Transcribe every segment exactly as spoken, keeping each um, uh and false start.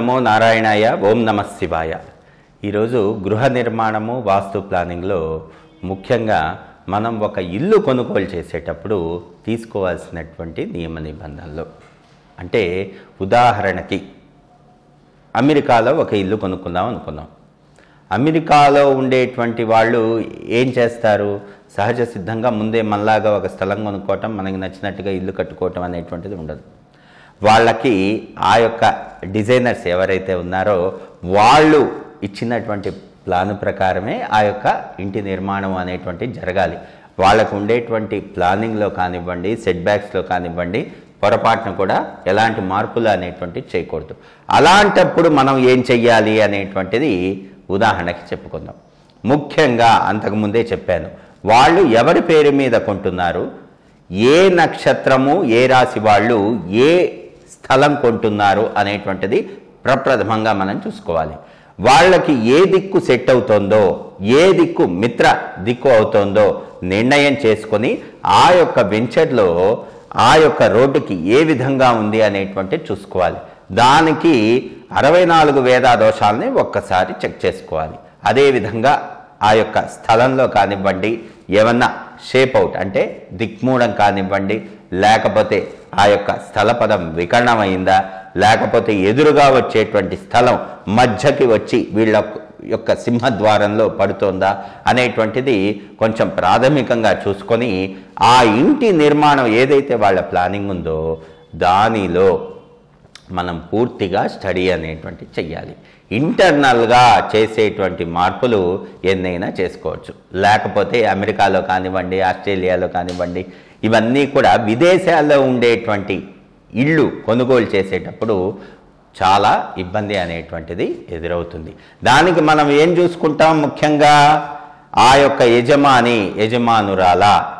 నమో నారాయణాయ ఓం నమ శివాయ. ఈరోజు గృహ నిర్మాణము వాస్తు ప్లానింగ్లో ముఖ్యంగా మనం ఒక ఇల్లు కొనుగోలు చేసేటప్పుడు తీసుకోవాల్సినటువంటి నియమ నిబంధనలు అంటే ఉదాహరణకి అమెరికాలో ఒక ఇల్లు కొనుక్కుందాం అనుకున్నాం. అమెరికాలో ఉండేటువంటి వాళ్ళు ఏం చేస్తారు, సహజ సిద్ధంగా ముందే మనలాగా ఒక స్థలం కొనుక్కోవటం, మనకి నచ్చినట్టుగా ఇల్లు కట్టుకోవటం అనేటువంటిది ఉండదు. వాళ్ళకి ఆ యొక్క డిజైనర్స్ ఎవరైతే ఉన్నారో వాళ్ళు ఇచ్చినటువంటి ప్లాన్ ప్రకారమే ఆ యొక్క ఇంటి నిర్మాణం అనేటువంటి జరగాలి. వాళ్ళకు ఉండేటువంటి ప్లానింగ్లో కానివ్వండి, సెట్ బ్యాక్స్లో కానివ్వండి, పొరపాటును కూడా ఎలాంటి మార్పులు అనేటువంటివి చేయకూడదు. అలాంటప్పుడు మనం ఏం చెయ్యాలి అనేటువంటిది ఉదాహరణకి చెప్పుకుందాం. ముఖ్యంగా అంతకుముందే చెప్పాను, వాళ్ళు ఎవరి పేరు మీద కొంటున్నారు, ఏ నక్షత్రము ఏ రాశి వాళ్ళు ఏ స్థలం కొంటున్నారు అనేటువంటిది ప్రప్రథమంగా మనం చూసుకోవాలి. వాళ్ళకి ఏ దిక్కు సెట్ అవుతుందో, ఏ దిక్కు మిత్ర దిక్కు అవుతుందో నిర్ణయం చేసుకొని ఆ యొక్క వెంచర్లో ఆ యొక్క రోడ్డుకి ఏ విధంగా ఉంది అనేటువంటి చూసుకోవాలి. దానికి అరవై నాలుగు వేదా దోషాలని ఒక్కసారి చెక్ చేసుకోవాలి. అదేవిధంగా ఆ యొక్క స్థలంలో కానివ్వండి, ఏమన్నా షేప్ అవుట్ అంటే దిక్మూడం కానివ్వండి, లేకపోతే ఆ యొక్క స్థలపదం వికరణమైందా, లేకపోతే ఎదురుగా వచ్చేటువంటి స్థలం మధ్యకి వచ్చి వీళ్ళ యొక్క సింహద్వారంలో పడుతోందా అనేటువంటిది కొంచెం ప్రాథమికంగా చూసుకొని ఆ ఇంటి నిర్మాణం ఏదైతే వాళ్ళ ప్లానింగ్ ఉందో దానిలో మనం పూర్తిగా స్టడీ అనేటువంటి చెయ్యాలి. ఇంటర్నల్గా చేసేటువంటి మార్పులు ఎన్నైనా చేసుకోవచ్చు. లేకపోతే అమెరికాలో కానివ్వండి, ఆస్ట్రేలియాలో కానివ్వండి, ఇవన్నీ కూడా విదేశాల్లో ఉండేటువంటి ఇళ్ళు కొనుగోలు చేసేటప్పుడు చాలా ఇబ్బంది అనేటువంటిది ఎదురవుతుంది. దానికి మనం ఏం చూసుకుంటాం, ముఖ్యంగా ఆ యొక్క యజమాని యజమానురాల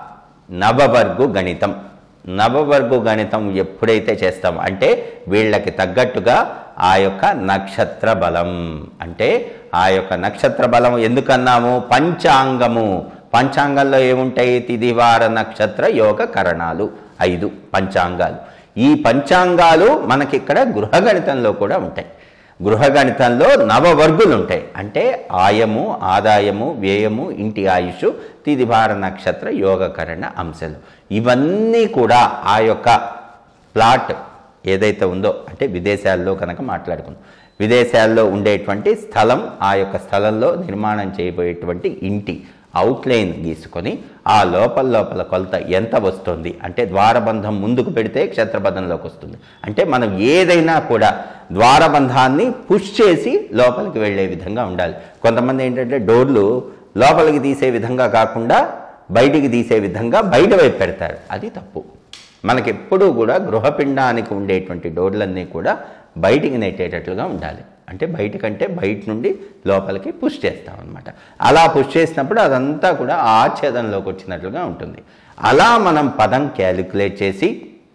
నవవర్గు గణితం. నవవర్గు గణితం ఎప్పుడైతే చేస్తామో అంటే వీళ్ళకి తగ్గట్టుగా ఆ యొక్క నక్షత్ర బలం, అంటే ఆ యొక్క నక్షత్ర బలం ఎందుకన్నాము, పంచాంగము. పంచాంగంలో ఏముంటాయి, తిదివార నక్షత్ర యోగ కరణాలు, ఐదు పంచాంగాలు. ఈ పంచాంగాలు మనకి ఇక్కడ గృహగణితంలో కూడా ఉంటాయి. గృహగణితంలో నవవర్గులు ఉంటాయి, అంటే ఆయము, ఆదాయము, వ్యయము, ఇంటి ఆయుష్, తిదివార నక్షత్ర యోగకరణ అంశాలు. ఇవన్నీ కూడా ఆ యొక్క ప్లాట్ ఏదైతే ఉందో అంటే విదేశాల్లో కనుక మాట్లాడుకున్నాం, విదేశాల్లో ఉండేటువంటి స్థలం, ఆ యొక్క స్థలంలో నిర్మాణం చేయబోయేటువంటి ఇంటి అవుట్లైన్ గీసుకొని ఆ లోపల లోపల కొలత ఎంత వస్తుంది అంటే ద్వారబంధం ముందుకు పెడితే క్షేత్రబద్ధంలోకి వస్తుంది. అంటే మనం ఏదైనా కూడా ద్వారబంధాన్ని పుష్ చేసి లోపలికి వెళ్ళే విధంగా ఉండాలి. కొంతమంది ఏంటంటే డోర్లు లోపలికి తీసే విధంగా కాకుండా బయటికి తీసే విధంగా బయట వైపు పెడతారు, అది తప్పు. మనకి ఎప్పుడూ కూడా గృహపిండానికి ఉండేటువంటి డోర్లన్నీ కూడా బయటికి నెట్టేటట్లుగా ఉండాలి. అంటే బయటకంటే బయట నుండి లోపలికి పుష్ చేస్తాం అనమాట. అలా పుష్ చేసినప్పుడు అదంతా కూడా ఆచ్ఛేదంలోకి వచ్చినట్లుగా ఉంటుంది. అలా మనం పదం క్యాలిక్యులేట్ చేసి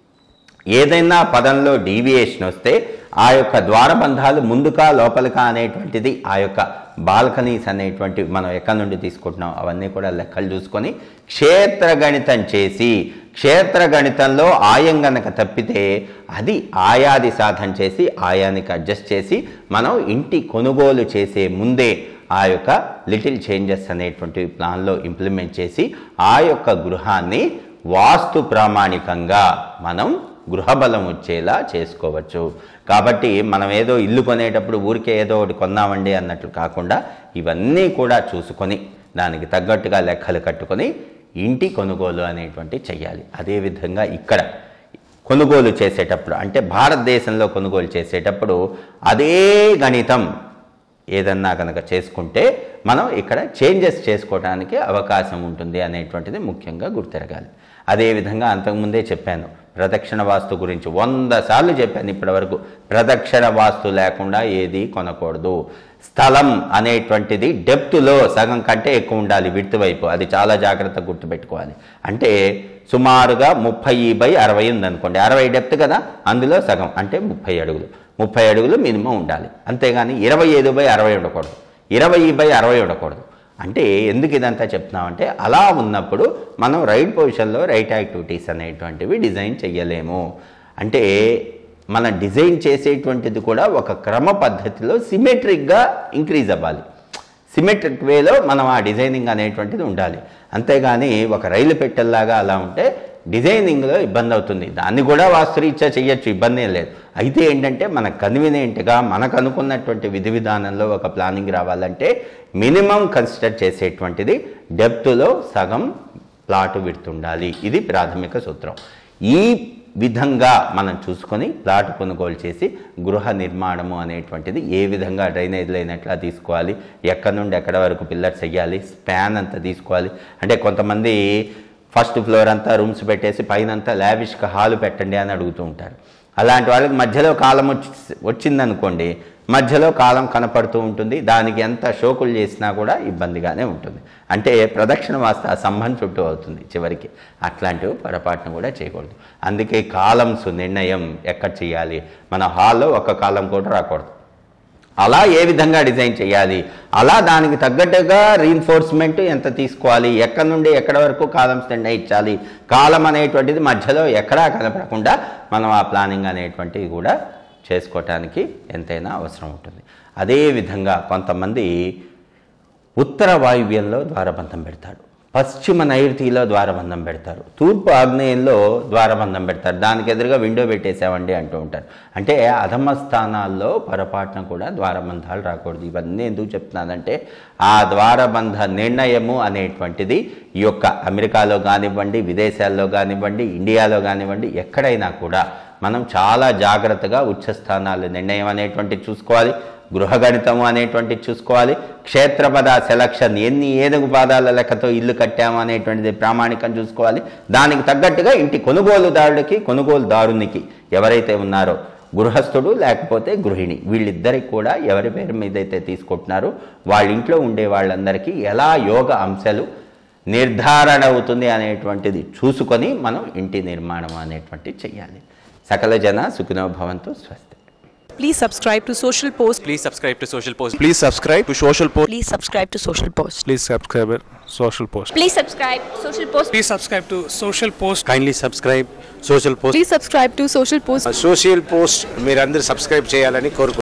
ఏదైనా పదంలో డీవియేషన్ వస్తే ఆ యొక్క ద్వారబంధాలు ముందుకా లోపలికా అనేటువంటిది, ఆ యొక్క బాల్కనీస్ అనేటువంటి మనం ఎక్కడి నుండి తీసుకుంటున్నాం అవన్నీ కూడా లెక్కలు చూసుకొని క్షేత్రగణితం చేసి, క్షేత్రగణితంలో ఆయం గనక తప్పితే అది ఆయాది సాధన చేసి ఆయానికి అడ్జస్ట్ చేసి మనం ఇంటి కొనుగోలు చేసే ముందే ఆ యొక్క లిటిల్ చేంజెస్ అనేటువంటి ప్లాన్లో ఇంప్లిమెంట్ చేసి ఆ యొక్క గృహాన్ని వాస్తు ప్రామాణికంగా మనం గృహబలం వచ్చేలా చేసుకోవచ్చు. కాబట్టి మనం ఏదో ఇల్లు కొనేటప్పుడు ఊరికే ఏదో ఒకటి కొన్నామండి అన్నట్లు కాకుండా ఇవన్నీ కూడా చూసుకొని దానికి తగ్గట్టుగా లెక్కలు కట్టుకొని ఇంటి కొనుగోలు అనేటువంటి చెయ్యాలి. అదేవిధంగా ఇక్కడ కొనుగోలు చేసేటప్పుడు అంటే భారతదేశంలో కొనుగోలు చేసేటప్పుడు అదే గణితం ఏదన్నా కనుక చేసుకుంటే మనం ఇక్కడ చేంజెస్ చేసుకోవడానికి అవకాశం ఉంటుంది అనేటువంటిది ముఖ్యంగా గుర్తెరగాలి. అదేవిధంగా అంతకుముందే చెప్పాను, ప్రదక్షిణ వాస్తు గురించి వంద సార్లు చెప్పాను ఇప్పటి వరకు. ప్రదక్షిణ వాస్తు లేకుండా ఏది కొనకూడదు. స్థలం అనేటువంటిది డెప్త్లో సగం కంటే ఎక్కువ ఉండాలి, విడ్త్ వైపు. అది చాలా జాగ్రత్తగా గుర్తుపెట్టుకోవాలి. అంటే సుమారుగా ముప్పై బై అరవై ఉందనుకోండి, అరవై డెప్త్ కదా, అందులో సగం అంటే ముప్పై అడుగులు ముప్పై అడుగులు మినిమం ఉండాలి. అంతేగాని ఇరవై ఐదు బై అరవై ఉండకూడదు, ఇరవై బై అరవై ఉండకూడదు. అంటే ఎందుకు ఇదంతా చెప్తున్నామంటే అలా ఉన్నప్పుడు మనం రైట్ పొజిషన్లో రైట్ యాక్టివిటీస్ అనేటువంటివి డిజైన్ చెయ్యలేము. అంటే మనం డిజైన్ చేసేటువంటిది కూడా ఒక క్రమ పద్ధతిలో సిమెట్రిక్గా ఇంక్రీజ్ అవ్వాలి. సిమెట్రిక్ వేలో మనం ఆ డిజైనింగ్ అనేటువంటిది ఉండాలి. అంతేగాని ఒక రైలు పెట్టెల్లాగా అలా ఉంటే డిజైనింగ్లో ఇబ్బంది అవుతుంది. దాన్ని కూడా వాస్తురీత్యా చేయొచ్చు, ఇబ్బంది ఏం లేదు. అయితే ఏంటంటే మనకు కన్వీనియంట్గా మనకు అనుకున్నటువంటి విధి విధానంలో ఒక ప్లానింగ్ రావాలంటే మినిమం కన్సిడర్ చేసేటువంటిది డెప్త్లో సగం ప్లాటు విడుతుండాలి. ఇది ప్రాథమిక సూత్రం. ఈ విధంగా మనం చూసుకొని ప్లాట్ కొనుగోలు చేసి గృహ నిర్మాణము అనేటువంటిది ఏ విధంగా డ్రైనేజ్ లైన్ ఎట్లా తీసుకోవాలి, ఎక్కడి నుండి ఎక్కడ వరకు పిల్లర్స్ వేయాలి, స్పాన్ అంతా తీసుకోవాలి. అంటే కొంతమంది ఫస్ట్ ఫ్లోర్ అంతా రూమ్స్ పెట్టేసి పైన అంతా లావిష్గా హాలు పెట్టండి అని అడుగుతూ ఉంటారు. అలాంటి వాళ్ళకి మధ్యలో కాలం వచ్చి వచ్చిందనుకోండి, మధ్యలో కాలం కనపడుతూ ఉంటుంది. దానికి ఎంత షోకులు చేసినా కూడా ఇబ్బందిగానే ఉంటుంది. అంటే ప్రదక్షిణ వాస్తు ఆ సంబంధం చుట్టూ అవుతుంది చివరికి. అట్లాంటివి పొరపాటును కూడా చేయకూడదు. అందుకే కాలమ్స్ నిర్ణయం ఎక్కడ చేయాలి, మన హాల్లో ఒక కాలం కూడా రాకూడదు. అలా ఏ విధంగా డిజైన్ చేయాలి, అలా దానికి తగ్గట్టుగా రీఇన్ఫోర్స్మెంట్ ఎంత తీసుకోవాలి, ఎక్కడి నుండి ఎక్కడ వరకు కాలమ్స్ నిర్ణయించాలి, కాలం అనేటువంటిది మధ్యలో ఎక్కడా కనపడకుండా మనం ఆ ప్లానింగ్ అనేటువంటిది కూడా చేసుకోవటానికి ఎంతైనా అవసరం ఉంటుంది. అదేవిధంగా కొంతమంది ఉత్తర వాయువ్యంలో ద్వారబంధం పెడతాడు, పశ్చిమ నైరుతిలో ద్వారబంధం పెడతారు, తూర్పు ఆగ్నేయంలో ద్వారబంధం పెడతారు. దానికి ఎదురుగా విండో పెట్టేసామండి అంటూ ఉంటారు. అంటే అధమ స్థానాల్లో పొరపాటున కూడా ద్వారబంధాలు రాకూడదు. ఇవన్నీ ఎందుకు చెప్తున్నానంటే ఆ ద్వారబంధ నిర్ణయము అనేటువంటిది ఈ యొక్క అమెరికాలో కానివ్వండి, విదేశాల్లో కానివ్వండి, ఇండియాలో కానివ్వండి, ఎక్కడైనా కూడా మనం చాలా జాగ్రత్తగా ఉచ్చస్థానాలు నిర్ణయం అనేటువంటిది చూసుకోవాలి. గృహగణితము అనేటువంటిది చూసుకోవాలి. క్షేత్రపద సెలక్షన్, ఎన్ని ఏనుగు పాదాల లెక్కతో ఇల్లు కట్టాము అనేటువంటిది ప్రామాణికం చూసుకోవాలి. దానికి తగ్గట్టుగా ఇంటి కొనుగోలుదారుడికి కొనుగోలుదారునికి ఎవరైతే ఉన్నారో గృహస్థుడు లేకపోతే గృహిణి, వీళ్ళిద్దరికి కూడా ఎవరి పేరు మీద అయితే తీసుకుంటున్నారో వాళ్ళ ఇంట్లో ఉండే వాళ్ళందరికీ ఎలా యోగ అంశాలు నిర్ధారణ అవుతుంది అనేటువంటిది చూసుకొని మనం ఇంటి నిర్మాణం అనేటువంటిది చేయాలి. సకల జన సుఖినో భవంతు. స్వస్తి. Please subscribe to Social Post. Please subscribe to Social Post. Please subscribe to Social Post. Please subscribe to Social Post. Please subscribe to Social Post. Please subscribe Social Post. Please subscribe to Social Post. Kindly subscribe Social Post. Please subscribe to Social Post. Social post మీరందరూ subscribe చేయాలని కోరుకుంటున్నాను.